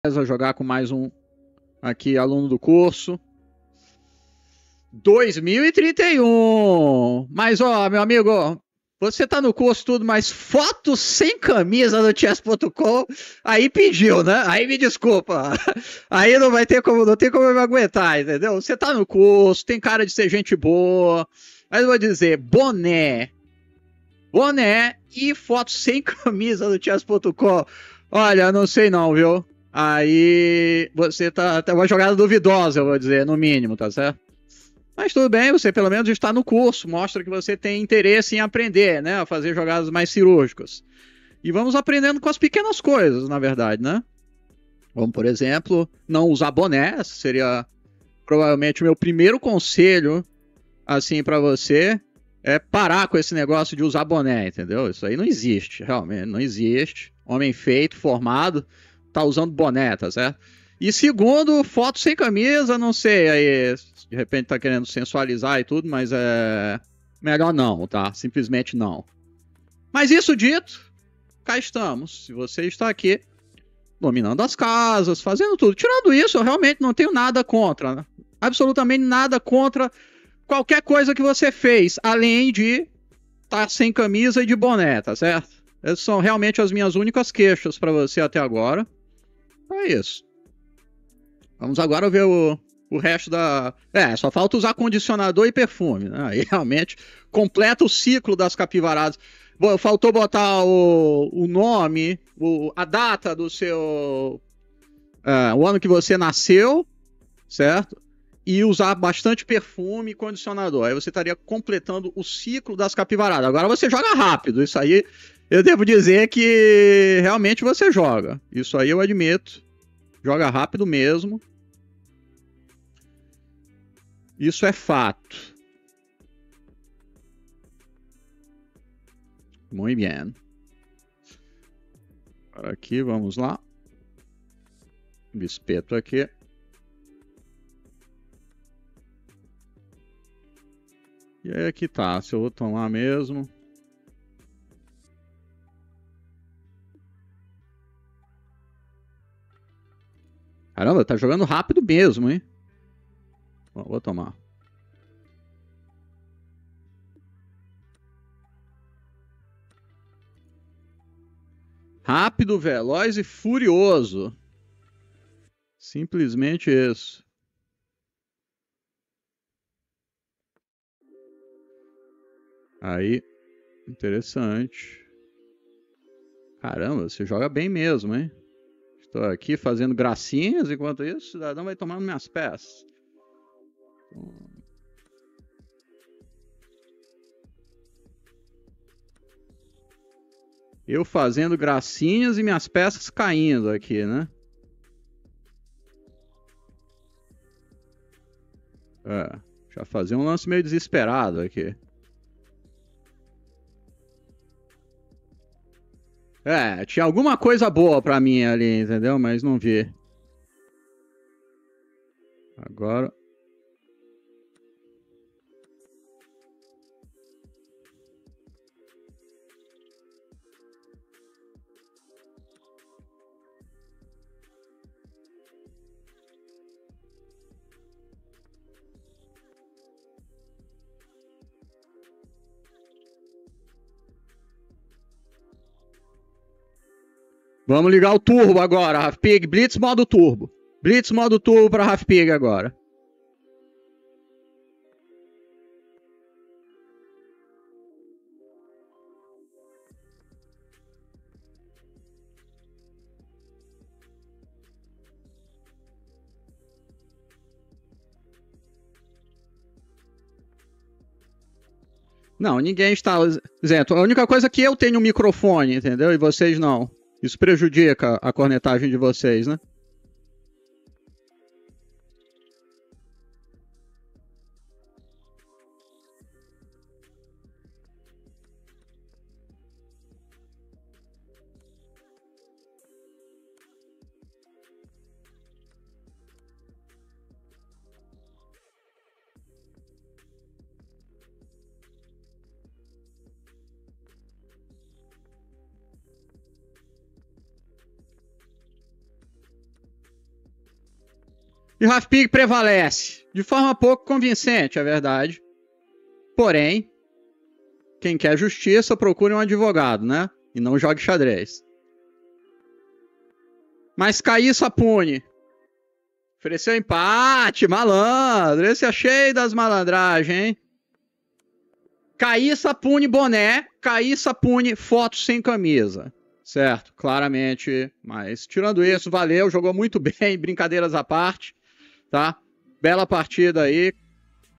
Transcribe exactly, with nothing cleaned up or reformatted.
a jogar com mais um aqui, aluno do curso. dois mil e trinta e um. Mas, ó, meu amigo, você tá no curso tudo, mas foto sem camisa no chess ponto com, aí pediu, né? Aí me desculpa. Aí não vai ter como, não tem como eu me aguentar, entendeu? Você tá no curso, tem cara de ser gente boa. Mas eu vou dizer, boné. Boné e foto sem camisa no chess ponto com. Olha, não sei não, viu? Aí você tá, tá uma jogada duvidosa, eu vou dizer, no mínimo, tá certo? Mas tudo bem, você pelo menos está no curso, mostra que você tem interesse em aprender, né? A fazer jogadas mais cirúrgicas. E vamos aprendendo com as pequenas coisas, na verdade, né? Como, por exemplo, não usar boné, esse seria provavelmente o meu primeiro conselho, assim, para você, é parar com esse negócio de usar boné, entendeu? Isso aí não existe, realmente, não existe. Homem feito, formado, tá usando boné, tá certo? E segundo, foto sem camisa, não sei, aí de repente tá querendo sensualizar e tudo, mas é melhor não, tá? Simplesmente não. Mas isso dito, cá estamos. Se você está aqui dominando as casas, fazendo tudo. Tirando isso, eu realmente não tenho nada contra, né? Absolutamente nada contra qualquer coisa que você fez, além de estar sem camisa e de boné, tá certo? Essas são realmente as minhas únicas queixas para você até agora. É isso. Vamos agora ver o, o resto da... É, só falta usar condicionador e perfume, né? Aí realmente completa o ciclo das capivaradas. Faltou botar o, o nome, o, a data do seu... É, o ano que você nasceu, certo? E usar bastante perfume e condicionador. Aí você estaria completando o ciclo das capivaradas. Agora você joga rápido. Isso aí eu devo dizer que realmente você joga. Isso aí eu admito. Joga rápido mesmo. Isso é fato. Muito bem. Aqui, vamos lá. Bispeto aqui. E aí aqui tá, se eu vou tomar mesmo. Caramba, tá jogando rápido mesmo, hein? Bom, vou tomar. Rápido, veloz e furioso. Simplesmente isso. Aí, interessante. Caramba, você joga bem mesmo, hein? Estou aqui fazendo gracinhas, enquanto isso o cidadão vai tomando minhas peças. Eu fazendo gracinhas e minhas peças caindo aqui, né? É, já fazia um lance meio desesperado aqui. É, tinha alguma coisa boa pra mim ali, entendeu? Mas não vi. Agora... Vamos ligar o turbo agora, Rafpig. Blitz modo turbo. Blitz modo turbo para Rafpig agora. Não, ninguém está isento. A única coisa é que eu tenho um microfone, entendeu? E vocês não. Isso prejudica a cornetagem de vocês, né? E o Raf Pig prevalece. De forma pouco convincente, é verdade. Porém, quem quer justiça, procure um advogado, né? E não jogue xadrez. Mas Caí Sapune ofereceu empate, malandro. Esse é cheio das malandragens, hein? Caí Sapune boné, Caí Sapune foto sem camisa. Certo, claramente. Mas tirando isso, valeu, jogou muito bem, brincadeiras à parte, tá? Bela partida aí.